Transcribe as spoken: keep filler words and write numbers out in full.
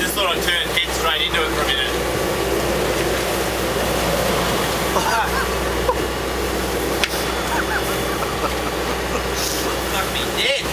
just thought I'd turn head straight into it for a minute. Fuck me dead.